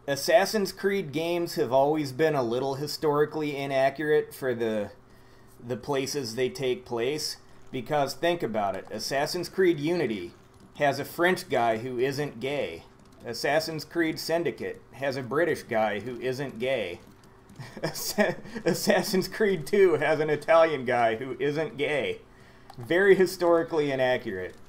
Assassin's Creed games have always been a little historically inaccurate for the places they take place, because think about it. Assassin's Creed Unity has a French guy who isn't gay. Assassin's Creed Syndicate has a British guy who isn't gay. Assassin's Creed 2 has an Italian guy who isn't gay. Very historically inaccurate.